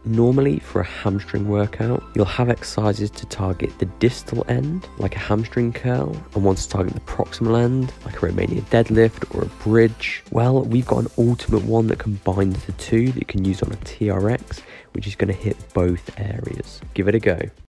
Normally for a hamstring workout, you'll have exercises to target the distal end, like a hamstring curl, and ones to target the proximal end, like a Romanian deadlift or a bridge. Well, we've got an ultimate one that combines the two that you can use on a TRX, which is going to hit both areas. Give it a go.